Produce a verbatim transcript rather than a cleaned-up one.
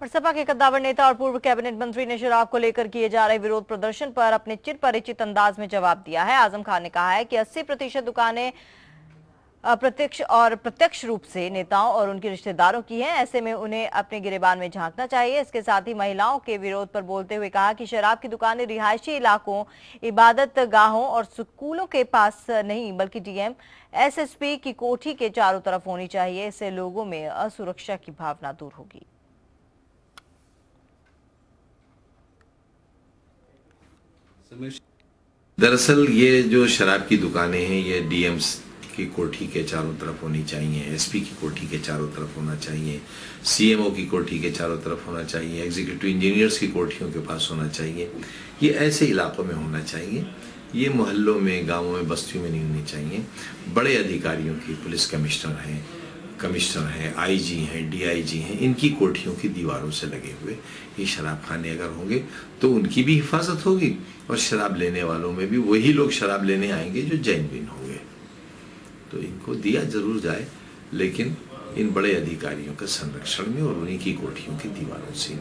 और सपा के कद्दावर नेता और पूर्व कैबिनेट मंत्री ने शराब को लेकर किए जा रहे विरोध प्रदर्शन पर अपने चिर परिचित अंदाज में जवाब दिया है। आजम खान ने कहा है कि अस्सी प्रतिशत दुकानें अप्रत्यक्ष और प्रत्यक्ष रूप से नेताओं और उनके रिश्तेदारों की हैं। ऐसे में उन्हें अपने गिरेबान में झांकना चाहिए। इसके साथ ही महिलाओं के विरोध पर बोलते हुए कहा कि शराब की दुकानें रिहायशी इलाकों, इबादत गाहों और स्कूलों के पास नहीं बल्कि डीएम एसएसपी की कोठी के चारों तरफ होनी चाहिए। इससे लोगों में असुरक्षा की भावना दूर होगी। दरअसल ये जो शराब की दुकानें हैं ये डीएम्स की कोठी के चारों तरफ होनी चाहिए, एसपी की कोठी के चारों तरफ होना चाहिए, सीएमओ की कोठी के चारों तरफ होना चाहिए, एग्जीक्यूटिव इंजीनियर्स की कोठियों के पास होना चाहिए। ये ऐसे इलाकों में होना चाहिए, ये मोहल्लों में, गांवों में, बस्तियों में नहीं होनी चाहिए। बड़े अधिकारियों की, पुलिस कमिश्नर हैं, कमिश्नर हैं, आईजी हैं, डीआईजी हैं, इनकी कोठियों की दीवारों से लगे हुए ये शराब खाने अगर होंगे तो उनकी भी हिफाजत होगी और शराब लेने वालों में भी वही लोग शराब लेने आएंगे जो जेन्युइन होंगे। तो इनको दिया जरूर जाए, लेकिन इन बड़े अधिकारियों के संरक्षण में और उन्हीं की कोठियों की दीवारों से।